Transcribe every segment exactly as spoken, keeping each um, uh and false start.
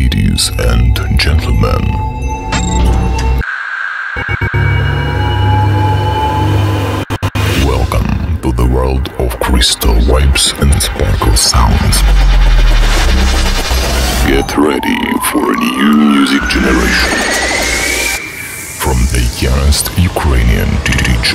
Ladies and gentlemen, welcome to the world of crystal vibes and sparkle sounds. Get ready for a new music generation from the youngest Ukrainian D J,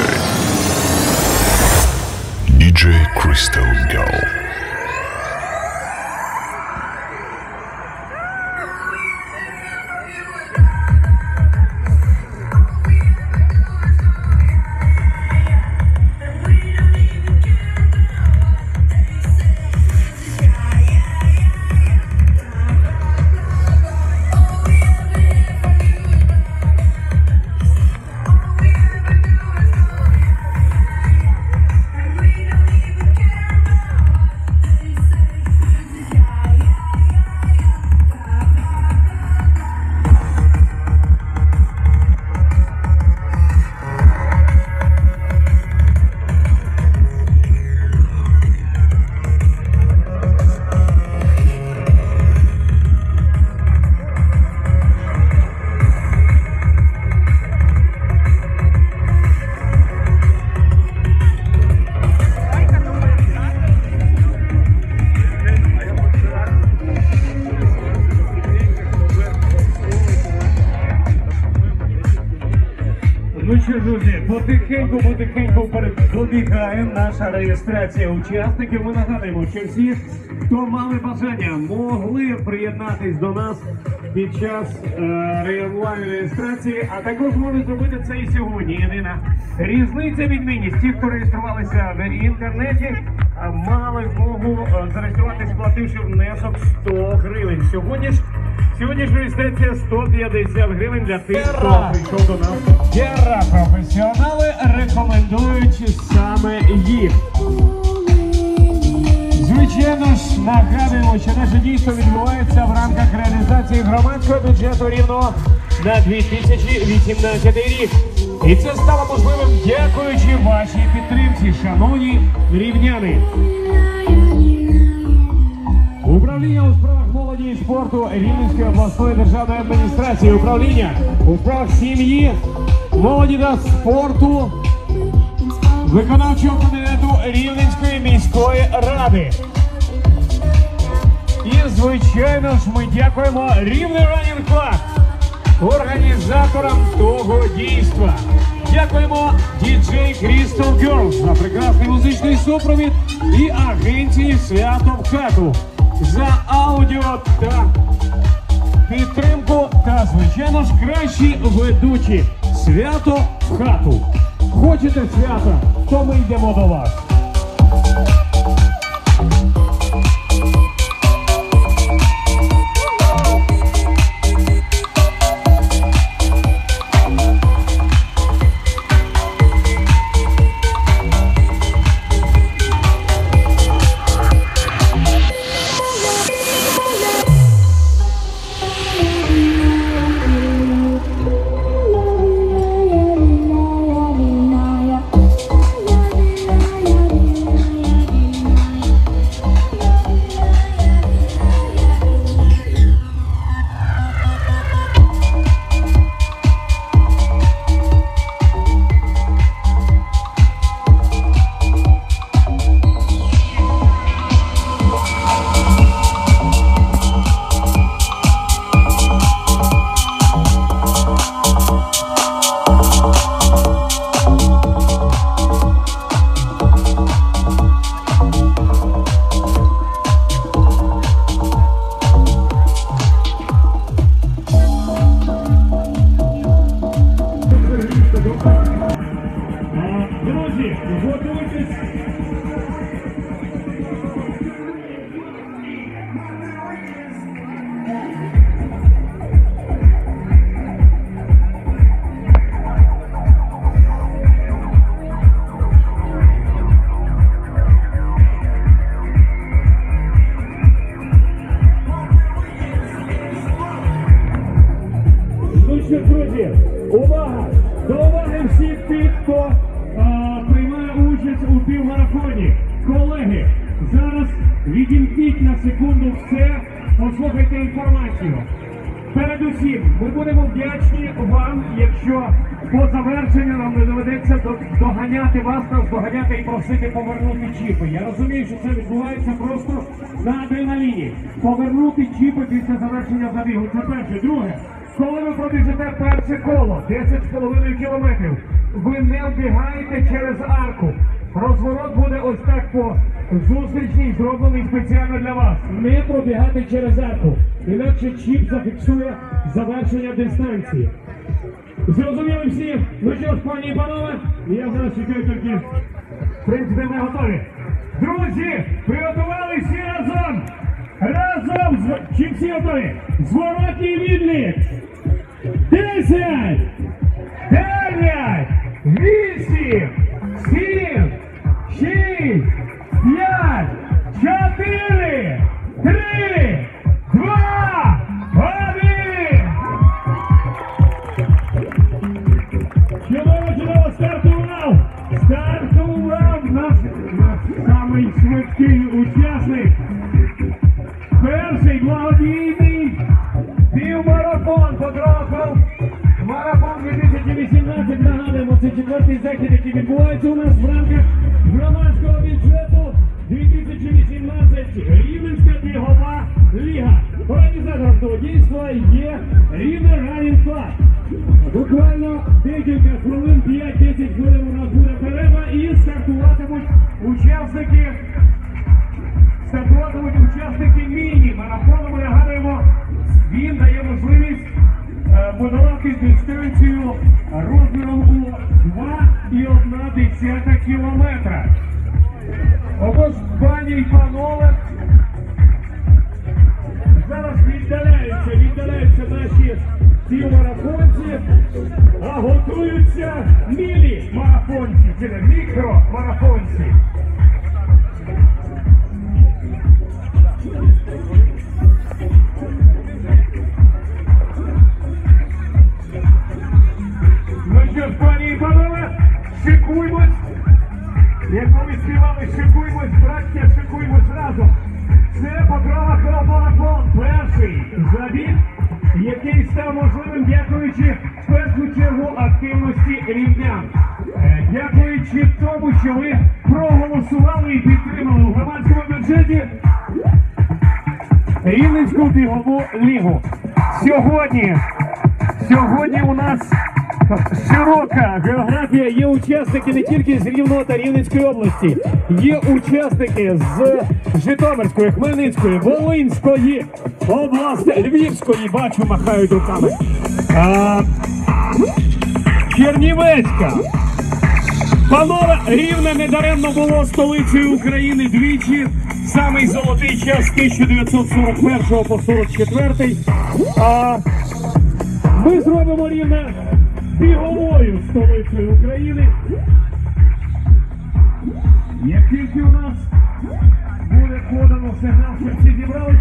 D J Crystal Girl. Ну що, друзі, потихеньку-потихеньку добігає наша реєстрація учасників. Ми нагадуємо, що всі, хто мали бажання, могли приєднатись до нас під час е, онлайн-реєстрації, а також можуть зробити це і сьогодні. Єдина різниця відмінність. Ті, хто реєструвалися в інтернеті, мали змогу зареєструватись, сплативши внесок сто гривень. Сьогодні ж Сьогодні ж реєстрація сто п'ятдесят гривень для тих, хто прийшов до нас. Гера професіонали рекомендують саме їх. Звичайно ж, нагадуємо, що наше дійство відбувається в рамках реалізації громадського бюджету Рівного на дві тисячі вісімнадцятий рік. І це стало можливим дякуючи вашій підтримці, шановні рівняни. Управління у справах молоді і спорту Рівненської обласної державної адміністрації, управління у справах сім'ї, молоді та спорту, виконавчого комітету Рівненської міської ради. І, звичайно ж, ми дякуємо Рівне Running Club, організаторам того дійства. Дякуємо ді джей Crystal Girl за прекрасний музичний супровід і агенції «Свято в хату» за аудіо та підтримку, та, звичайно ж, кращі ведучі «Свято в хату». Хочете свята, то ми йдемо до вас. Друзі, готуйтесь. Ну що, друзі, увага! До уваги всіх тих, хто а, приймає участь у півмарафоні. Колеги, зараз відімкніть на секунду все послухайте інформацію. Передусім, ми будемо вдячні вам, якщо по завершенню нам не доведеться доганяти вас, нас доганяти і просити повернути чіпи. Я розумію, що це відбувається просто на адреналіні. Повернути чіпи після завершення забігу. Це перше. Друге, коли ви пробіжите перше коло, десять з половиною кілометрів, ви не вбігаєте через арку. Розворот буде ось так по зустрічній, зроблений спеціально для вас. Не пробігати через арку, інакше чіп зафіксує завершення дистанції. Зрозуміли всі? Ну що ж, пані і панове, я зараз чекаю тільки, в принципі, ми готові. Друзі, приготували всі разом! Разом! З... Чи всі готові? Зворотній відлік! Десять! Дев'ять! Вісім! Сім! Шість! П'ять! Чотири! Три! Два! Один! Чудово, чудово, стартував! Стартував наш, наш самий швидкий учасник! Перший благодійний півмарафон потрапив. Марафон дві тисячі вісімнадцять, нагадуємо, це четвертий захід, який відбувається у нас в рамках громадського бюджету дві тисячі вісімнадцять. Рівненська бігова ліга. Організатором того дійства є Рівне Running Club. Буквально декілька хвилин, п'ять-десять хвилин у нас буде перерва і стартуватимуть учасники Стартуватимуть учасники міні-марафону. Ми нагадуємо, він дає можливість е, подолати дистанцію розміром у два і одна десята кілометра. Отож, пані і панове, зараз віддаляються, віддаляються наші півмарафонці, а готуються мілі-марафонці, чи не мікро-марафонці. Ну що ж, пані і панове, шикуймось. Як ми співали, шикуймось, браття, шикуймось разом. Це Покрова Марафон, перший забіг, який став можливим, дякуючи в першу чергу активності рівнян. Дякуючи тому, що ви проголосували і підтримали у громадському бюджеті Рівненську бігову лігу. Сьогодні, сьогодні у нас широка географія, є учасники не тільки з Рівного та Рівненської області, є учасники з Житомирської, Хмельницької, Волинської області, Львівської, бачу, махають руками, а, Чернівецька. Панове, Рівне недаремно було столицею України двічі, самий золотий час з тисяча дев'ятсот сорок першого по сорок четвертий. А ми зробимо Рівне біговою столицею України. Як тільки у нас буде подано сигнал, що всі зібрались,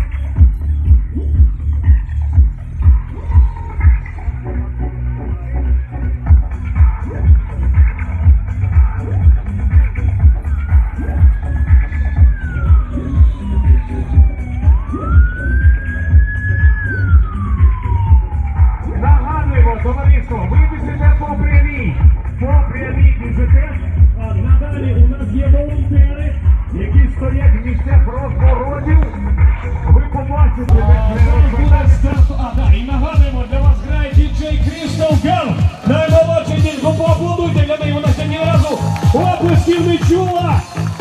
товариство, ви біжите по прямій, по прямій біжите, а надалі у нас є волонтери, які стоять в місцях розворотів, ви побачите, зараз буде старт, а да, і нагадуємо, для вас грає діджей Crystal Girl, наймолодший дідько, поаплодуйте для неї, вона ще ні разу оплесків не чула.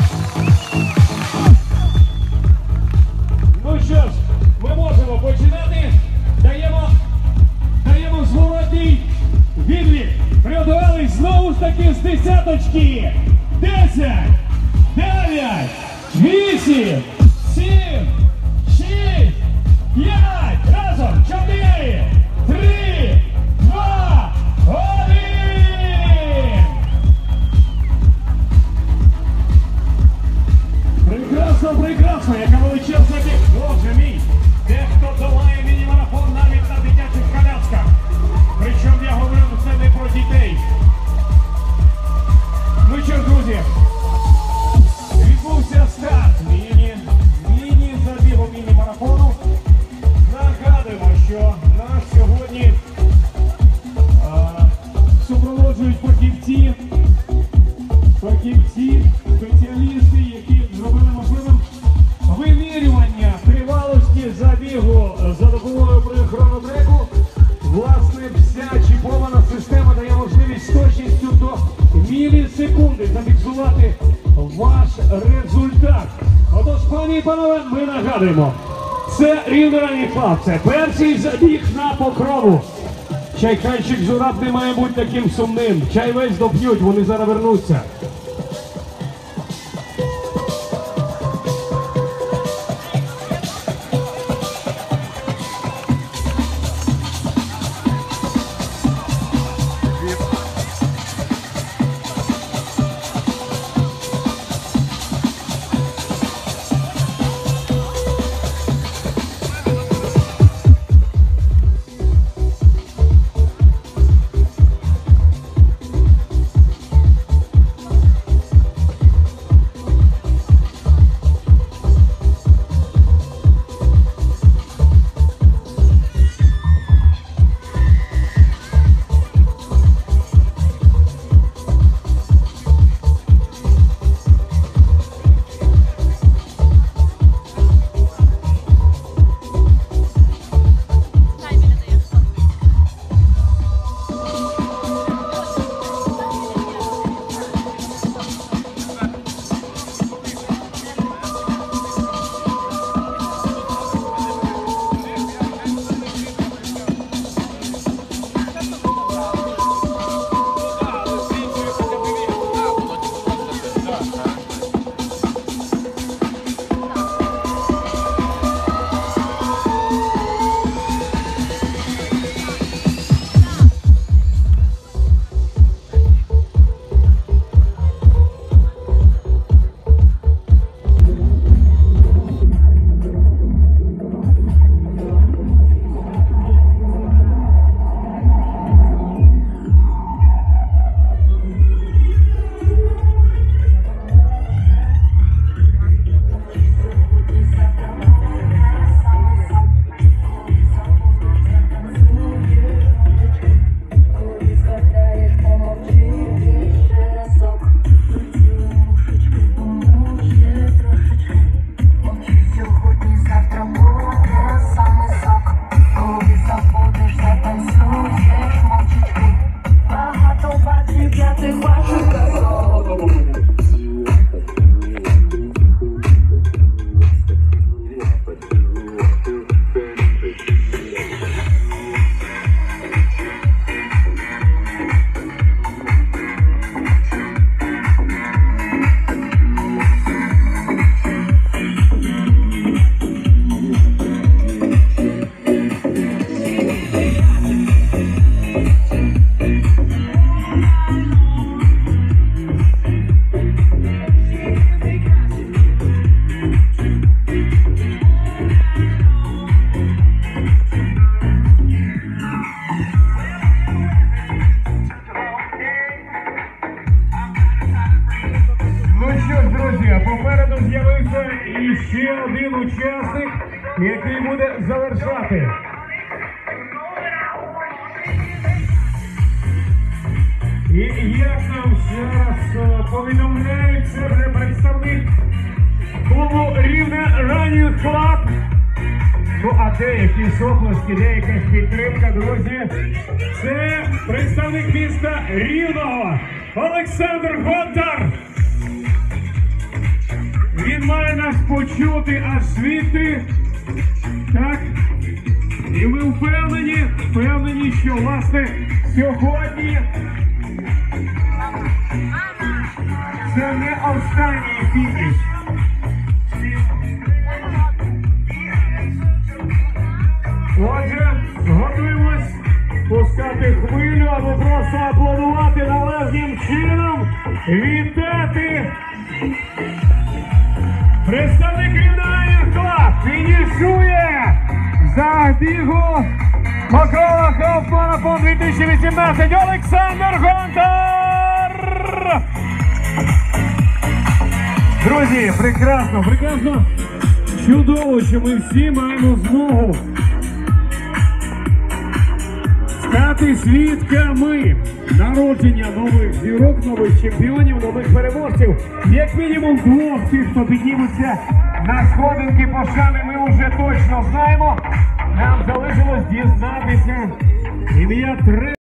Ну що ж, ми можемо починати, даємо Даємо зворотній відлік. Приготувались знову ж таки з десяточки. Десять, дев'ять, вісім, сім, шість, п'ять, разом, чотири, три, два, один. Прекрасно, прекрасно, яка величезна біг. Боже мій, дехто долає міні-марафон навіть на дитячих колясках. Причому я говорю, це не про дітей. Ну що ж, друзі, відбувся старт міні, міні-забігу міні-марафону. панове, ми нагадуємо. Це Рівне Ранній Клаб, це перший забіг на Покрову. Чайханчик Жураб не має бути таким сумним. Чай весь доп'ють, вони зараз вернуться. Попереду з'явився іще один учасник, який буде завершати. І як нам ще раз повідомляють, це вже представник клубу Рівне Ранній Клаб. Ну а деякі соплески, деяка підтримка, друзі, це представник міста Рівного Олександр Гонтар. Він має нас почути аж звідти, так? І ми впевнені, впевнені, що, власне, сьогодні це не останній фініш. Отже, готуємось пускати хвилю або просто аплодувати належним чином, вітати. Представник Рівне Клаб фінішує забігу Покрова Half Marathon дві тисячі вісімнадцять Олександр Гонтар! Друзі, прекрасно, прекрасно, чудово, що ми всі маємо змогу стати свідками народження нових зірок, нових чемпіонів, нових переможців. Як мінімум двох тих, хто підніметься на сходинки пошани, ми вже точно знаємо. Нам залишилось дізнатися ім'я три.